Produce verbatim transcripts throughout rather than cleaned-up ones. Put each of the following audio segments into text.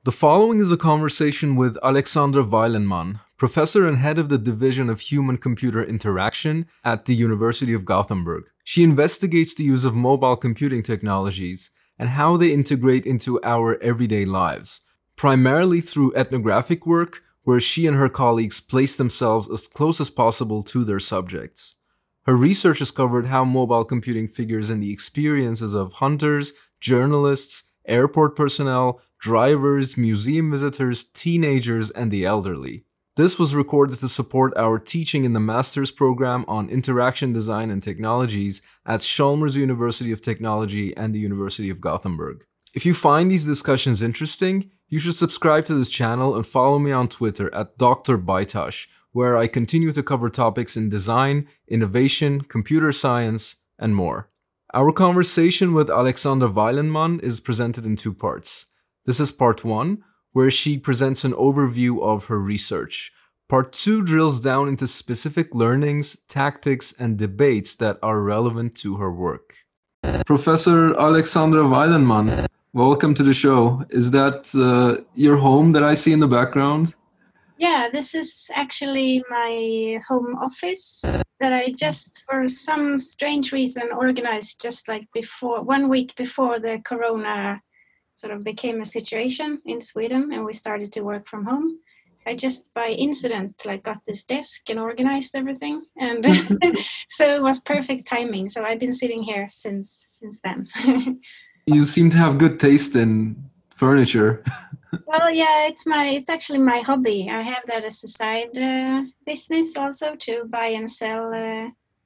The following is a conversation with Alexandra Weilenmann, professor and head of the Division of Human-Computer Interaction at the University of Gothenburg. She investigates the use of mobile computing technologies and how they integrate into our everyday lives, primarily through ethnographic work, where she and her colleagues place themselves as close as possible to their subjects. Her research has covered how mobile computing figures in the experiences of hunters, journalists, airport personnel, drivers, museum visitors, teenagers, and the elderly. This was recorded to support our teaching in the master's program on interaction design and technologies at Chalmers University of Technology and the University of Gothenburg. If you find these discussions interesting, you should subscribe to this channel and follow me on Twitter at Doctor Baitash, where I continue to cover topics in design, innovation, computer science, and more. Our conversation with Alexandra Weilenmann is presented in two parts. This is part one, where she presents an overview of her research. Part two drills down into specific learnings, tactics, and debates that are relevant to her work. Professor Alexandra Weilenmann, welcome to the show. Is that uh, your home that I see in the background? Yeah, this is actually my home office that I just, for some strange reason, organized just like before, one week before the corona sort of became a situation in Sweden and we started to work from home. I just by incident like got this desk and organized everything, and so it was perfect timing. So I've been sitting here since since then. You seem to have good taste in furniture. Well, yeah, it's my it's actually my hobby. I have that as a side uh, business also, to buy and sell uh,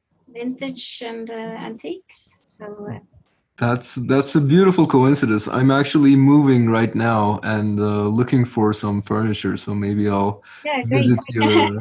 vintage and uh, antiques. So uh, That's that's a beautiful coincidence. I'm actually moving right now and uh, looking for some furniture, so maybe I'll yeah, great. visit your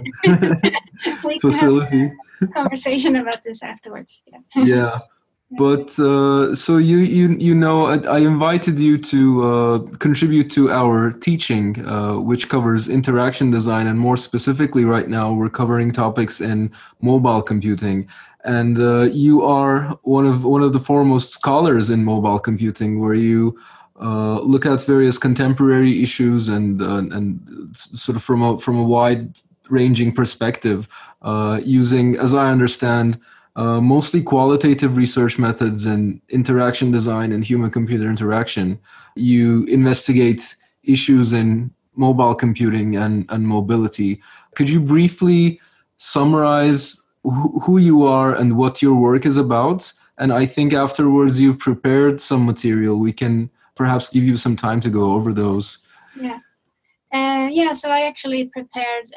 We can have facility. a conversation about this afterwards. Yeah. Yeah. But uh, so you you you know I, I invited you to uh, contribute to our teaching, uh, which covers interaction design, and more specifically, right now we're covering topics in mobile computing. And uh, you are one of one of the foremost scholars in mobile computing, where you uh, look at various contemporary issues and uh, and sort of from a from a wide ranging perspective, uh, using, as I understand, uh, mostly qualitative research methods in interaction design and human-computer interaction. You investigate issues in mobile computing and, and mobility. Could you briefly summarize who, who you are and what your work is about? And I think afterwards you've prepared some material. We can perhaps give you some time to go over those. Yeah. Uh, yeah, so I actually prepared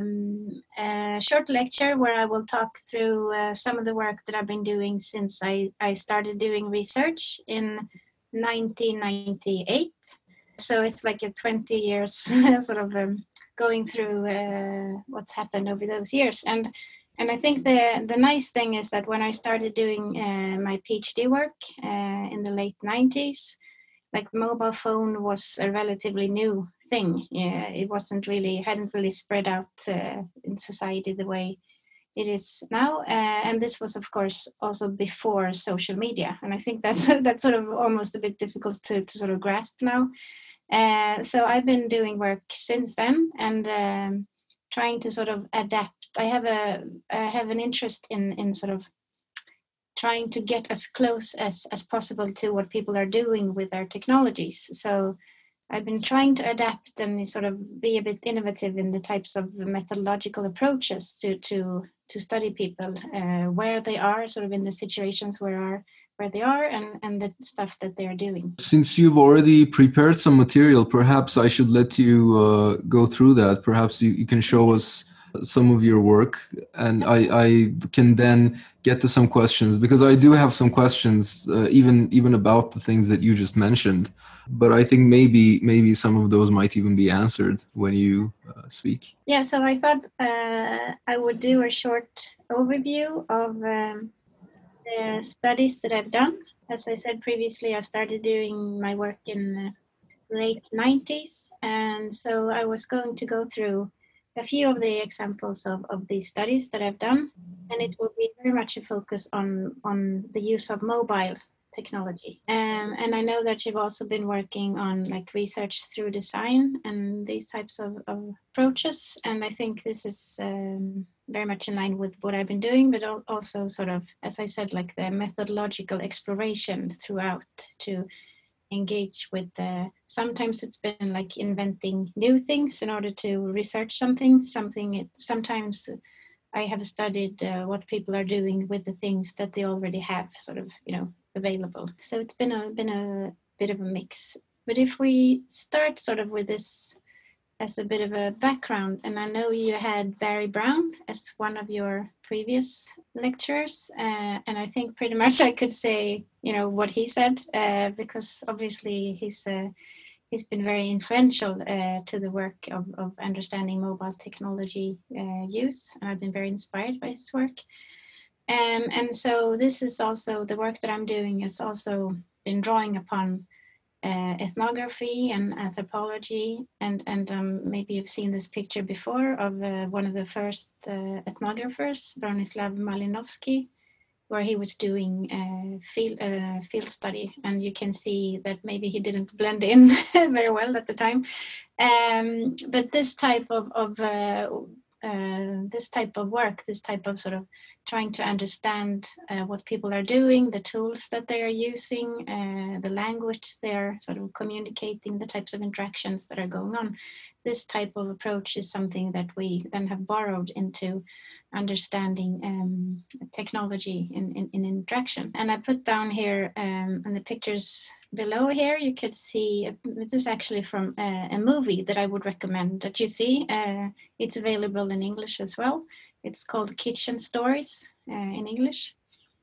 um, a short lecture where I will talk through uh, some of the work that I've been doing since I, I started doing research in nineteen ninety-eight. So it's like a twenty years sort of um, going through uh, what's happened over those years. And and I think the, the nice thing is that when I started doing uh, my PhD work uh, in the late nineties, like mobile phone was a relatively new thing. Yeah, it wasn't really, hadn't really spread out uh, in society the way it is now. Uh, and this was, of course, also before social media. And I think that's that's sort of almost a bit difficult to, to sort of grasp now. Uh, so I've been doing work since then and um, trying to sort of adapt. I have a I have an interest in in sort of trying to get as close as, as possible to what people are doing with their technologies. So I've been trying to adapt and sort of be a bit innovative in the types of methodological approaches to to to study people uh, where they are, sort of in the situations where are where they are, and and the stuff that they are doing. Since you've already prepared some material, perhaps I should let you uh, go through that. Perhaps you, you can show us some of your work, and I, I can then get to some questions, because I do have some questions, uh, even even about the things that you just mentioned. But I think maybe maybe some of those might even be answered when you uh, speak. Yeah, so I thought uh, I would do a short overview of um, the studies that I've done. As I said previously, I started doing my work in the late nineties, and so I was going to go through a few of the examples of, of these studies that I've done, and it will be very much a focus on, on the use of mobile technology. Um, and I know that you've also been working on like research through design and these types of, of approaches. And I think this is um, very much in line with what I've been doing, but also sort of, as I said, like the methodological exploration throughout to engage with, uh, sometimes it's been like inventing new things in order to research something, something it, sometimes I have studied uh, what people are doing with the things that they already have sort of, you know, available. So it's been a been a bit of a mix. But if we start sort of with this as a bit of a background, and I know you had Barry Brown as one of your previous lecturers, uh, and I think pretty much I could say, you know, what he said, uh, because obviously he's uh, he's been very influential uh, to the work of, of understanding mobile technology uh, use, and I've been very inspired by his work. Um, and so this is also, the work that I'm doing has also been drawing upon uh, ethnography and anthropology, and, and um, maybe you've seen this picture before of uh, one of the first uh, ethnographers, Bronislaw Malinowski, where he was doing a field, uh, field study, and you can see that maybe he didn't blend in very well at the time. Um, but this type of, of uh, uh, this type of work, this type of sort of trying to understand uh, what people are doing, the tools that they are using, uh, the language they're sort of communicating, the types of interactions that are going on. This type of approach is something that we then have borrowed into understanding um, technology in, in, in interaction. And I put down here um, in the pictures below here, you could see, this is actually from a, a movie that I would recommend that you see. Uh, it's available in English as well. It's called Kitchen Stories uh, in English.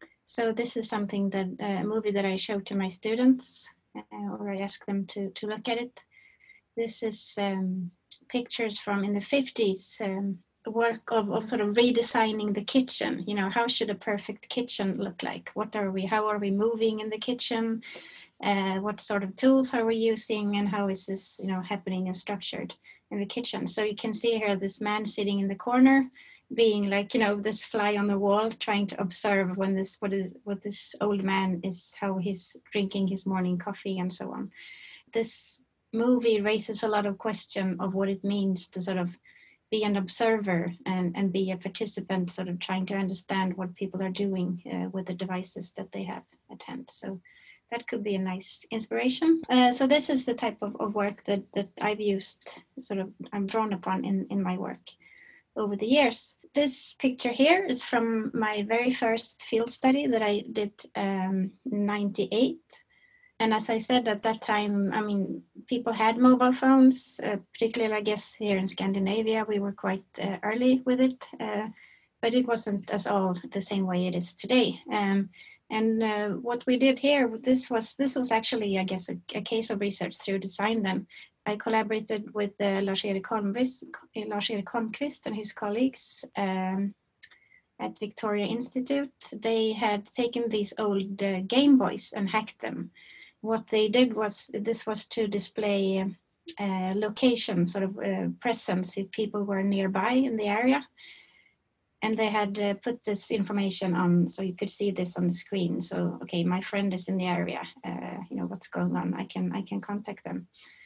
So this is something that, uh, a movie that I show to my students, uh, or I ask them to, to look at it. This is um, pictures from in the fifties, um, work of, of sort of redesigning the kitchen. You know, how should a perfect kitchen look like? What are we, how are we moving in the kitchen? Uh, what sort of tools are we using, and how is this, you know, happening and structured in the kitchen? So you can see here this man sitting in the corner, being like, you know, this fly on the wall, trying to observe when this, what is, what this old man is, how he's drinking his morning coffee and so on. This movie raises a lot of question of what it means to sort of be an observer and, and be a participant, sort of trying to understand what people are doing uh, with the devices that they have at hand. So that could be a nice inspiration. Uh, so this is the type of, of work that, that I've used, sort of I'm drawn upon in, in my work over the years. This picture here is from my very first field study that I did um, in ninety-eight. And as I said at that time, I mean, people had mobile phones, uh, particularly, I guess, here in Scandinavia, we were quite uh, early with it, uh, but it wasn't at all the same way it is today. Um, and uh, what we did here, this was this was actually, I guess, a, a case of research through design then. I collaborated with uh, Lars-Erik Holmqvist, Lars-Erik Holmqvist and his colleagues um, at Victoria Institute. They had taken these old uh, Game Boys and hacked them. What they did was, this was to display uh, location, sort of uh, presence if people were nearby in the area. And they had uh, put this information on, so you could see this on the screen. So, okay, my friend is in the area, uh, you know, what's going on, I can, I can contact them.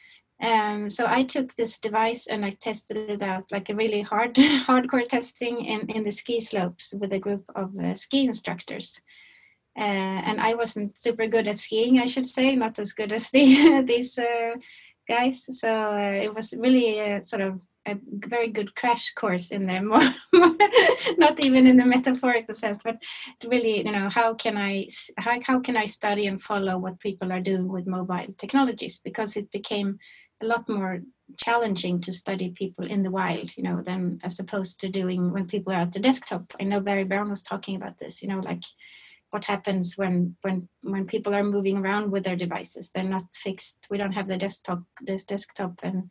Um, so I took this device and I tested it out, like a really hard, hardcore testing in, in the ski slopes with a group of uh, ski instructors. Uh, and I wasn't super good at skiing, I should say, not as good as the, these uh, guys. So uh, it was really a, sort of a very good crash course in there, more, more not even in the metaphorical sense, but really, you know, how can I how, how can I study and follow what people are doing with mobile technologies? Because it became a lot more challenging to study people in the wild, you know, than as opposed to doing when people are at the desktop. I know Barry Brown was talking about this, you know, like what happens when when when people are moving around with their devices. They're not fixed. We don't have the desktop, this desktop and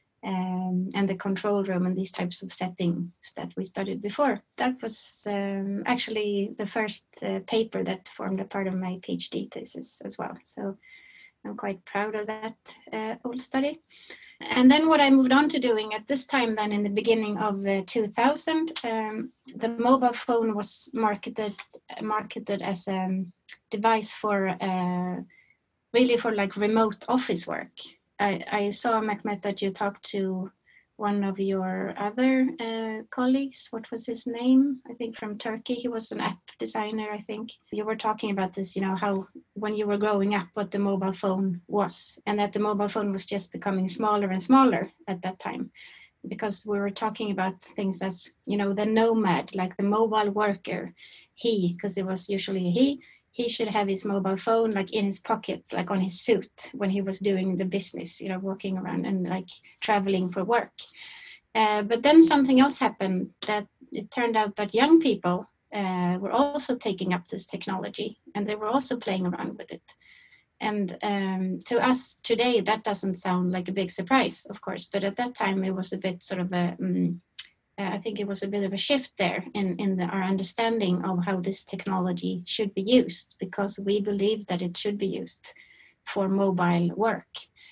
um, and the control room and these types of settings that we studied before. That was um, actually the first uh, paper that formed a part of my PhD thesis as well. So I'm quite proud of that uh, old study. And then what I moved on to doing at this time, then in the beginning of uh, two thousand, um, the mobile phone was marketed marketed as a device for uh, really for like remote office work. I, I saw, Mehmet, that you talked to one of your other uh, colleagues. What was his name? I think from Turkey. He was an app designer, I think. You were talking about this, you know, how when you were growing up, what the mobile phone was, and that the mobile phone was just becoming smaller and smaller at that time. Because we were talking about things as, you know, the nomad, like the mobile worker. He, because it was usually a he, he should have his mobile phone like in his pocket, like on his suit when he was doing the business, you know, walking around and like traveling for work. Uh, but then something else happened, that it turned out that young people uh, were also taking up this technology, and they were also playing around with it. And um, to us today, that doesn't sound like a big surprise, of course, but at that time it was a bit sort of a, um, I think it was a bit of a shift there in, in the, our understanding of how this technology should be used, because we believe that it should be used for mobile work.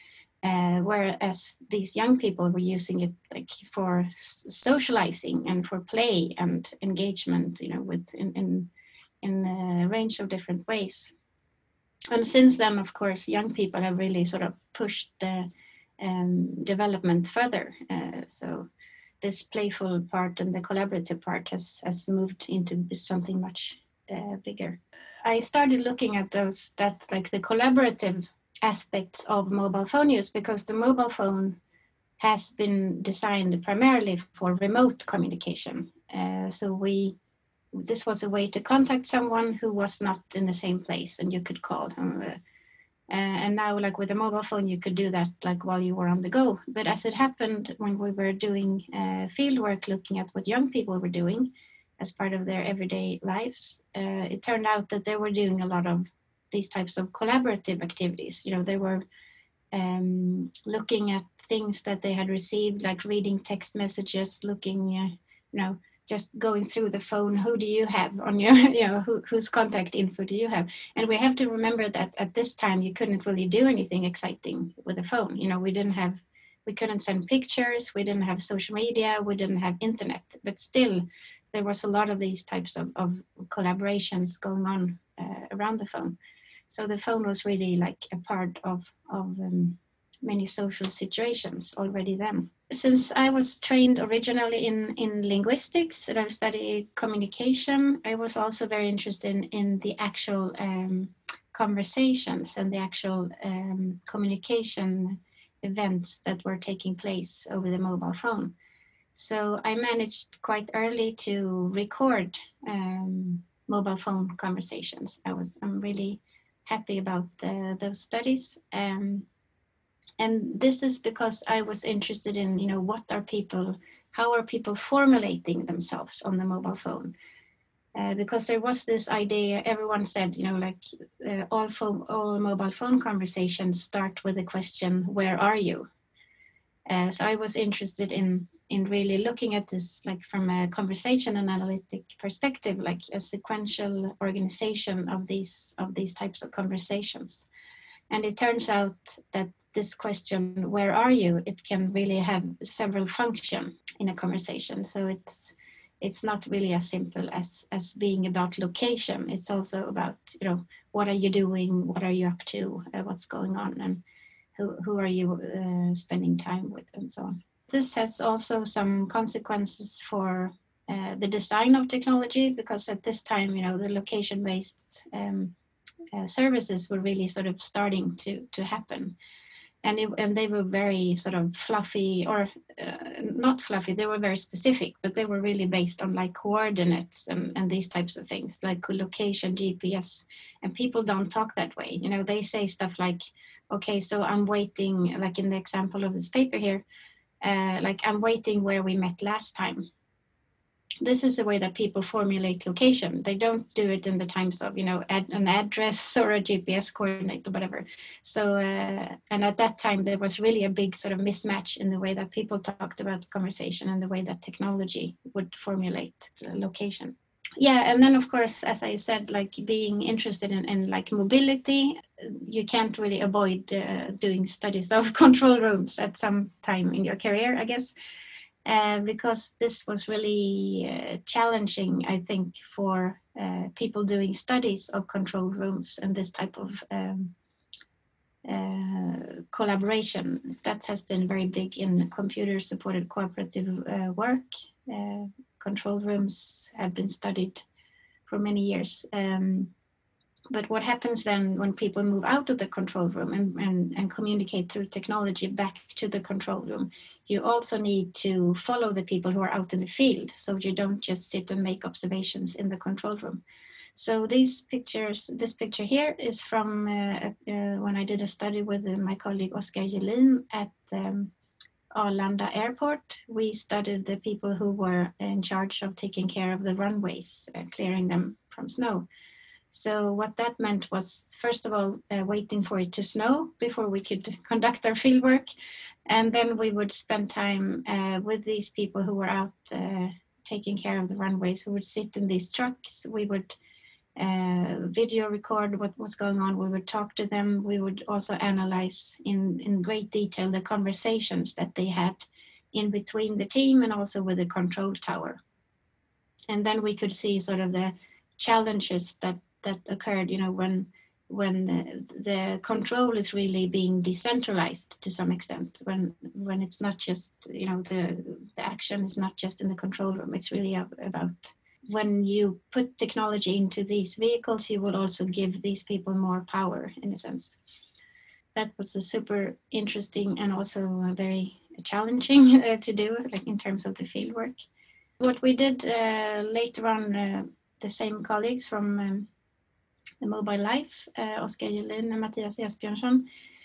Uh, whereas these young people were using it like for socializing and for play and engagement, you know, with in, in, in a range of different ways. And since then, of course, young people have really sort of pushed the um, development further. Uh, so this playful part and the collaborative part has, has moved into something much uh, bigger. I started looking at those, that like the collaborative aspects of mobile phone use, because the mobile phone has been designed primarily for remote communication. Uh, so we, this was a way to contact someone who was not in the same place, and you could call them. Uh, Uh, and now, like with a mobile phone, you could do that like while you were on the go. But as it happened when we were doing uh, field work, looking at what young people were doing as part of their everyday lives, uh, it turned out that they were doing a lot of these types of collaborative activities. You know, they were um, looking at things that they had received, like reading text messages, looking, uh, you know, just going through the phone. Who do you have on your, you know, who, whose contact info do you have? And we have to remember that at this time, you couldn't really do anything exciting with a phone. You know, we didn't have, we couldn't send pictures, we didn't have social media, we didn't have internet, but still there was a lot of these types of, of collaborations going on uh, around the phone. So the phone was really like a part of, of um, many social situations already then. Since I was trained originally in, in linguistics and I studied communication, I was also very interested in, in the actual um, conversations and the actual um, communication events that were taking place over the mobile phone. So I managed quite early to record um, mobile phone conversations. I was, I'm really happy about the, those studies. Um, and this is because I was interested in, you know, what are people, how are people formulating themselves on the mobile phone? Uh, because there was this idea, everyone said, you know, like uh, all, phone, all mobile phone conversations start with the question, where are you? Uh, so I was interested in, in really looking at this like from a conversation and analytic perspective, like a sequential organization of these, of these types of conversations. And it turns out that this question, where are you? It can really have several functions in a conversation. So it's it's not really as simple as, as being about location. It's also about, you know, what are you doing? What are you up to? Uh, what's going on? And who, who are you uh, spending time with, and so on. This has also some consequences for uh, the design of technology, because at this time, you know, the location-based um, uh, services were really sort of starting to, to happen. And, it, and they were very sort of fluffy, or uh, not fluffy, they were very specific, but they were really based on like coordinates and, and these types of things, like location, G P S. And people don't talk that way. You know, they say stuff like, okay, so I'm waiting, like in the example of this paper here, uh, like I'm waiting where we met last time. This is the way that people formulate location. They don't do it in the times of, you know, ad, an address or a G P S coordinate or whatever. So, uh, and at that time, there was really a big sort of mismatch in the way that people talked about conversation and the way that technology would formulate the location. Yeah, and then of course, as I said, like being interested in, in like mobility, you can't really avoid uh, doing studies of control rooms at some time in your career, I guess. uh, because this was really uh, challenging, I think, for uh, people doing studies of control rooms and this type of um, uh, collaboration. That has been very big in computer-supported cooperative uh, work. Uh, control rooms have been studied for many years. Um, But what happens then when people move out of the control room and, and, and communicate through technology back to the control room, you also need to follow the people who are out in the field. So you don't just sit and make observations in the control room. So these pictures, this picture here is from uh, uh, when I did a study with uh, my colleague Oskar Jelin at um, Arlanda Airport. We studied the people who were in charge of taking care of the runways, uh, clearing them from snow. So what that meant was, first of all, uh, waiting for it to snow before we could conduct our fieldwork. And then we would spend time uh, with these people who were out uh, taking care of the runways, who would sit in these trucks. We would uh, video record what was going on. We would talk to them. We would also analyze in, in great detail the conversations that they had in between the team and also with the control tower. And then we could see sort of the challenges that that occurred, you know, when when the, the control is really being decentralized to some extent, when when it's not just, you know, the the action is not just in the control room. It's really about when you put technology into these vehicles, you will also give these people more power, in a sense. That was a super interesting and also very challenging uh, to do, like in terms of the field work. What we did uh, later on, uh, the same colleagues from um, the Mobile Life, uh, Oskar Jelin and Mattias Esbjörnsson,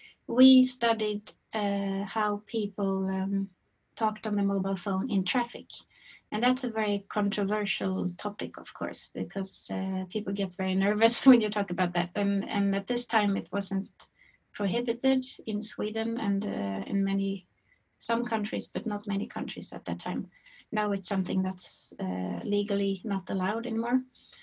we studied uh, how people um, talked on the mobile phone in traffic. And that's a very controversial topic, of course, because uh, people get very nervous when you talk about that. And, and at this time, it wasn't prohibited in Sweden and uh, in many, some countries, but not many countries at that time. Now it's something that's uh, legally not allowed anymore.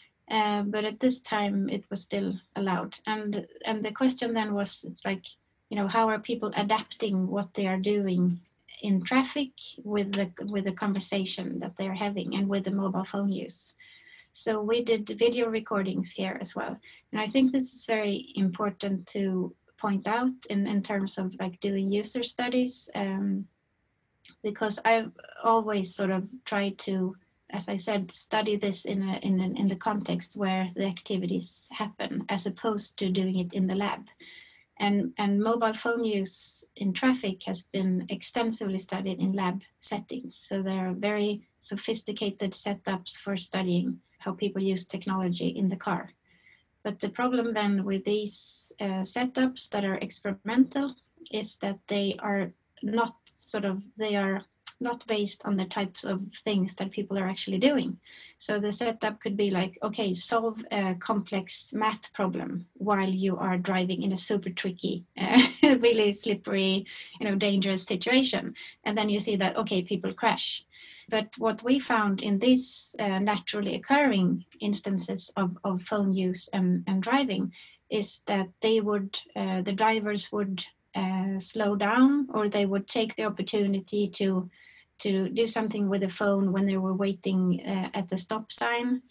Uh, but at this time, it was still allowed. And and the question then was, it's like, you know, how are people adapting what they are doing in traffic with the with the conversation that they're having and with the mobile phone use? So we did video recordings here as well. And I think this is very important to point out in, in terms of like doing user studies, um, because I've always sort of tried to, as I said, study this in a, in a, in the context where the activities happen, as opposed to doing it in the lab. And and mobile phone use in traffic has been extensively studied in lab settings. So there are very sophisticated setups for studying how people use technology in the car. But the problem then with these uh, setups that are experimental is that they are not sort of, they are not based on the types of things that people are actually doing. So the setup could be like, okay, solve a complex math problem while you are driving in a super tricky, uh, really slippery, you know, dangerous situation. And then you see that, okay, people crash. But what we found in these uh, naturally occurring instances of, of phone use and, and driving is that they would, uh, the drivers would uh, slow down, or they would take the opportunity to to do something with the phone when they were waiting uh, at the stop sign,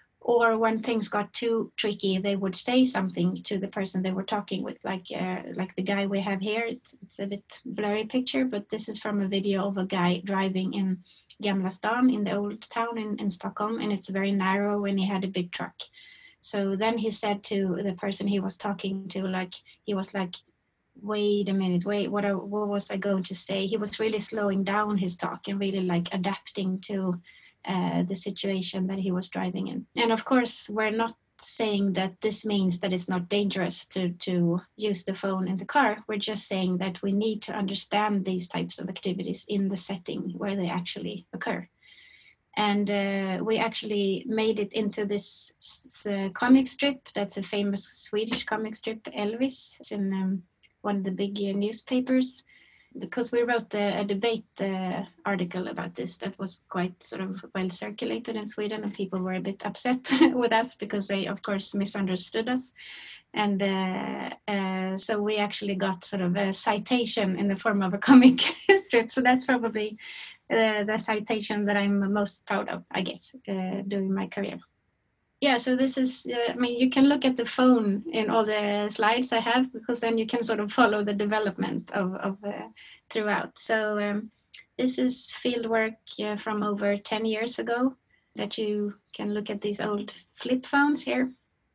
or when things got too tricky, they would say something to the person they were talking with, like uh, like the guy we have here. It's, it's a bit blurry picture, but this is from a video of a guy driving in Gamla stan, in the old town in, in Stockholm, and it's very narrow, and he had a big truck. So then he said to the person he was talking to, like, he was like, wait a minute, wait, what, I, what was I going to say? He was really slowing down his talk and really like adapting to uh, the situation that he was driving in. And of course, we're not saying that this means that it's not dangerous to, to use the phone in the car. We're just saying that we need to understand these types of activities in the setting where they actually occur. And uh, we actually made it into this uh, comic strip. That's a famous Swedish comic strip, Elvis. It's in um, one of the big uh, newspapers, because we wrote a, a debate uh, article about this that was quite sort of well circulated in Sweden, and people were a bit upset with us because they, of course, misunderstood us. And uh, uh, so we actually got sort of a citation in the form of a comic strip. So that's probably uh, the citation that I'm most proud of, I guess, uh, during my career. Yeah, so this is, uh, I mean, you can look at the phone in all the slides I have, because then you can sort of follow the development of, of uh, throughout. So um, this is field work uh, from over ten years ago, that you can look at these old flip phones here.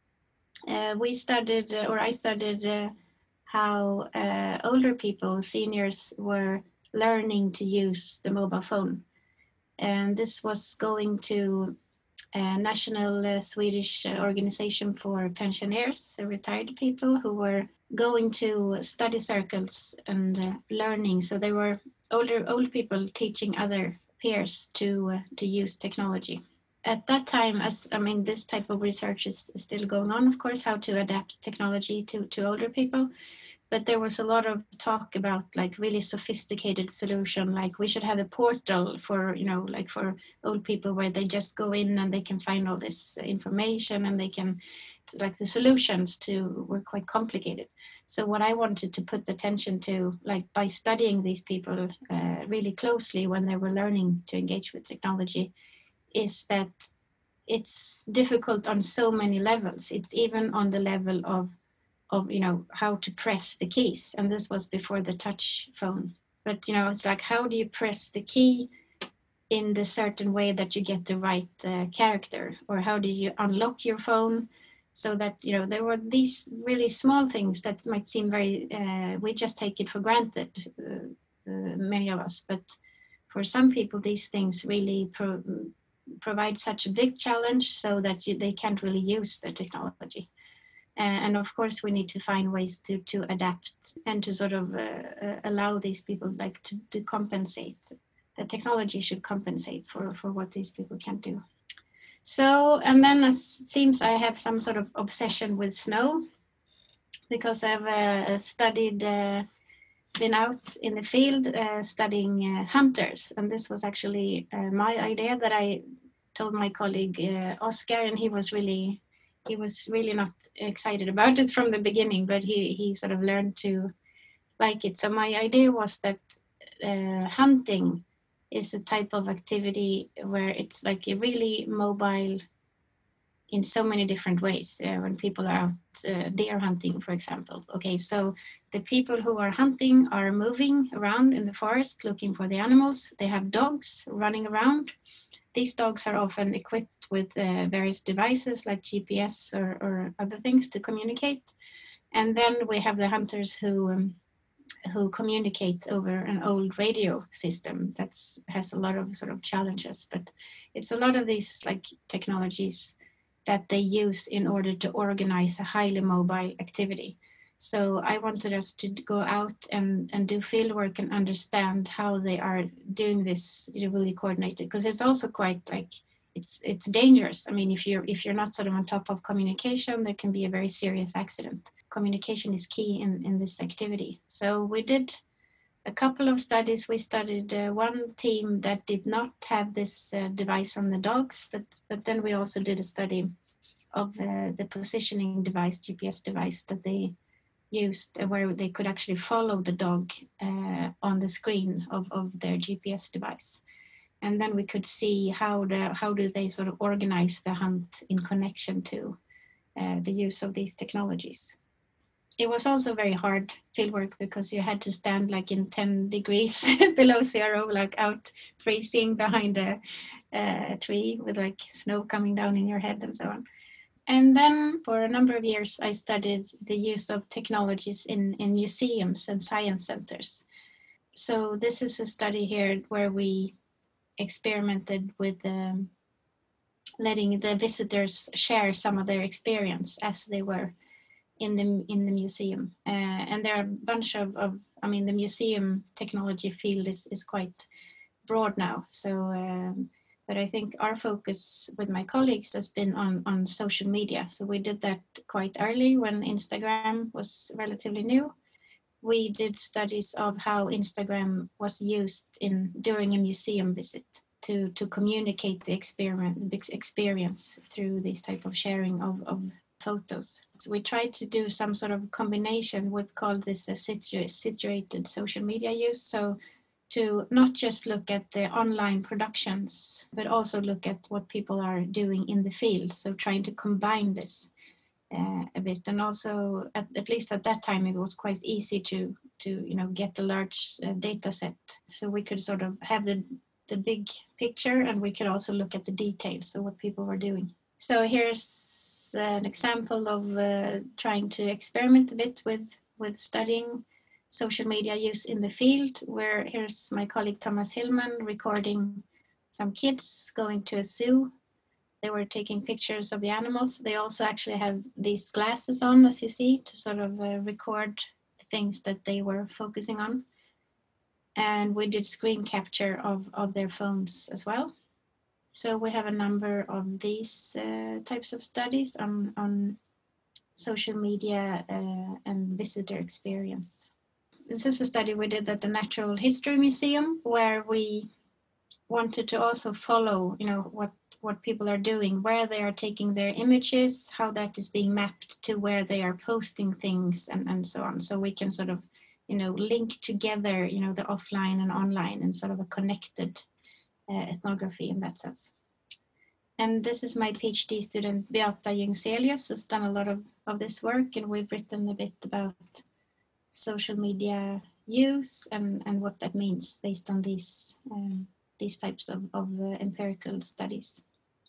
Uh, we studied, uh, or I studied, uh, how uh, older people, seniors, were learning to use the mobile phone. And this was going to a national uh, Swedish uh, organization for pensioners, uh, retired people who were going to study circles and uh, learning. So they were older old people teaching other peers to uh, to use technology. At that time, as I mean, this type of research is, is still going on, of course, how to adapt technology to, to older people. But there was a lot of talk about like really sophisticated solution, like we should have a portal for, you know, like for old people where they just go in and they can find all this information, and they can, like the solutions to were quite complicated. So what I wanted to put attention to, like by studying these people uh, really closely when they were learning to engage with technology, is that it's difficult on so many levels. It's even on the level of of you know how to press the keys, and this was before the touch phone. But you know it's like, how do you press the key in the certain way that you get the right uh, character, or how do you unlock your phone so that you know there were these really small things that might seem very uh, we just take it for granted, uh, uh, many of us, but for some people these things really pro- provide such a big challenge so that you, they can't really use the technology. And of course, we need to find ways to, to adapt and to sort of uh, allow these people like to, to compensate. The technology should compensate for, for what these people can't do. So, and then it seems I have some sort of obsession with snow, because I've uh, studied, uh, been out in the field uh, studying uh, hunters. And this was actually uh, my idea that I told my colleague uh, Oscar, and he was really he was really not excited about it from the beginning, but he, he sort of learned to like it. So my idea was that uh, hunting is a type of activity where it's like a really mobile in so many different ways. Uh, when people are out uh, deer hunting, for example. Okay, so the people who are hunting are moving around in the forest looking for the animals. They have dogs running around. These dogs are often equipped with uh, various devices like G P S or, or other things to communicate. And then we have the hunters who um, who communicate over an old radio system that has a lot of sort of challenges. But it's a lot of these like technologies that they use in order to organize a highly mobile activity. So I wanted us to go out and, and do field work and understand how they are doing this really coordinated, because it's also quite like, it's it's dangerous. I mean, if you're if you're not sort of on top of communication, there can be a very serious accident. Communication is key in, in this activity. So we did a couple of studies. We studied uh, one team that did not have this uh, device on the dogs, but, but then we also did a study of uh, the positioning device, G P S device that they used, uh, where they could actually follow the dog uh, on the screen of, of their G P S device. And then we could see how the how do they sort of organize the hunt in connection to uh, the use of these technologies. It was also very hard fieldwork because you had to stand like in ten degrees below zero, like out freezing behind a, a tree with like snow coming down in your head and so on. And then for a number of years, I studied the use of technologies in, in museums and science centers. So this is a study here where we experimented with um, letting the visitors share some of their experience as they were in the in the museum. Uh, and there are a bunch of, of, I mean, the museum technology field is, is quite broad now. So, um, but I think our focus with my colleagues has been on, on social media. So we did that quite early when Instagram was relatively new. We did studies of how Instagram was used in during a museum visit to, to communicate the experience, experience through this type of sharing of, of photos. So we tried to do some sort of combination, what called this a situ- situated social media use. So to not just look at the online productions, but also look at what people are doing in the field. So trying to combine this uh, a bit, and also at, at least at that time, it was quite easy to to you know get a large uh, data set, so we could sort of have the the big picture, and we could also look at the details of what people were doing. So here's an example of uh, trying to experiment a bit with with studying social media use in the field, where here's my colleague Thomas Hillman recording some kids going to a zoo. They were taking pictures of the animals. They also actually have these glasses on, as you see, to sort of uh, record the things that they were focusing on. And we did screen capture of, of their phones as well. So we have a number of these uh, types of studies on, on social media uh, and visitor experience. This is a study we did at the Natural History Museum, where we wanted to also follow, you know, what, what people are doing, where they are taking their images, how that is being mapped to where they are posting things, and, and so on. So we can sort of, you know, link together, you know, the offline and online, and sort of a connected uh, ethnography in that sense. And this is my PhD student, Beata Jungselius, who's done a lot of, of this work, and we've written a bit about social media use and, and what that means based on these um, these types of, of uh, empirical studies.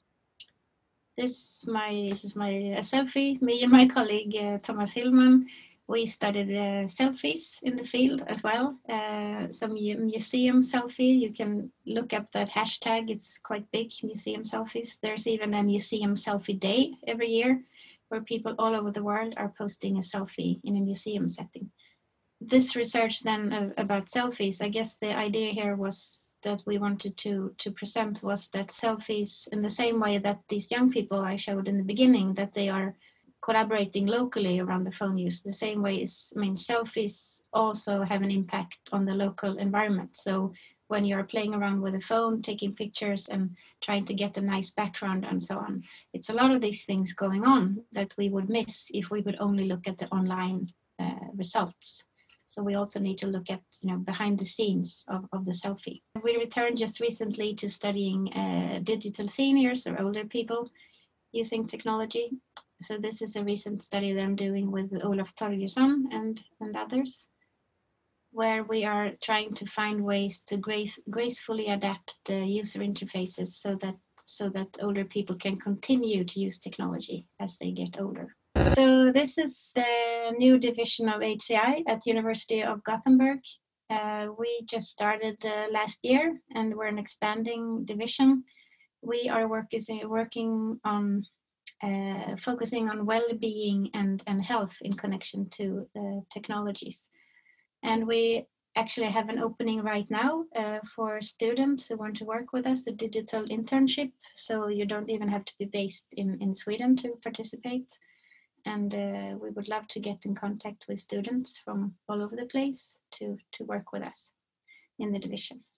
This my this is my a selfie. Me and my colleague uh, Thomas Hillman, we studied uh, selfies in the field as well. Uh, some museum selfie. You can look up that hashtag. It's quite big. Museum selfies. There's even a museum selfie day every year, where people all over the world are posting a selfie in a museum setting. This research then uh, about selfies, I guess the idea here was that we wanted to, to present was that selfies, in the same way that these young people I showed in the beginning, that they are collaborating locally around the phone use, the same way is, I mean, selfies also have an impact on the local environment. So when you're playing around with a phone, taking pictures and trying to get a nice background and so on, it's a lot of these things going on that we would miss if we would only look at the online uh, results. So we also need to look at, you know, behind the scenes of, of the selfie. We returned just recently to studying uh, digital seniors or older people using technology. So this is a recent study that I'm doing with Olof Torgersson and, and others, where we are trying to find ways to grace, gracefully adapt the user interfaces so that, so that older people can continue to use technology as they get older. So this is a new division of H C I at University of Gothenburg. Uh, we just started uh, last year, and we're an expanding division. We are work is, working on uh, focusing on well-being and, and health in connection to uh, technologies. And we actually have an opening right now uh, for students who want to work with us, a digital internship. So you don't even have to be based in, in Sweden to participate. And uh, we would love to get in contact with students from all over the place to, to work with us in the division.